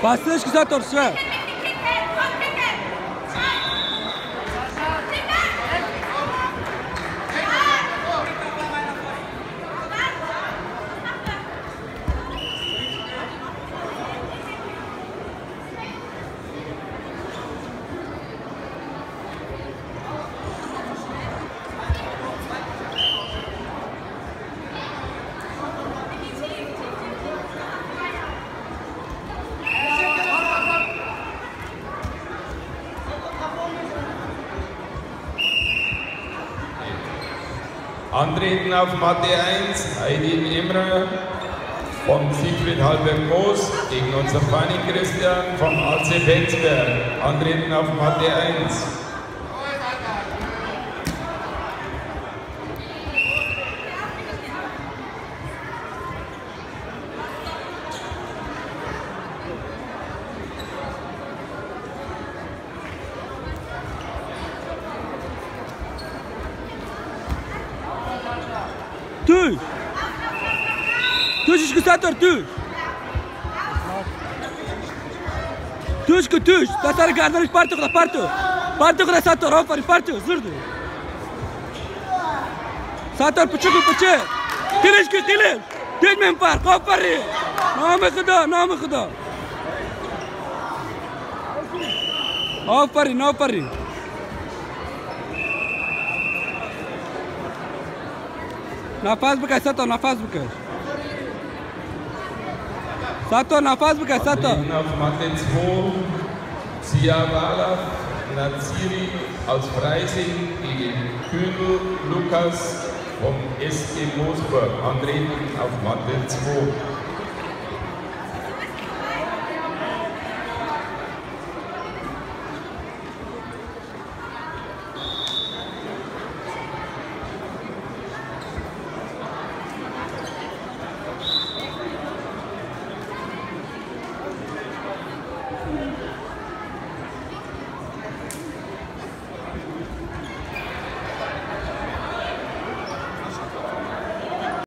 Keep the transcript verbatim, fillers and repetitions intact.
Pastırış kısa torsu. Antreten auf Matte eins, Aydin Emre von Siegfried Halberg-Moos gegen unser Fanny Christian vom A C Benzberg. Antreten auf Matte eins. Tuş! Tuş escuchator, tuş! Tuş que tuş! Tá tá ligado, não parto, não parto! Parto com a Sator, ó, parto, zurdo! Sator, puxou, puxou! Tiras que tiras! Tiras mesmo par, ó, parri! Não me cuidou, não me cuidou! Ó, parri, não parri! Nafaz bekas Sator, nafaz bekas. Sator, nafaz bekas Sator. Auf Matte zwei, Siawala Naziri aus Freising gegen Kühnel Lukas vom S G Moosburg. Antreten auf Matte zwei.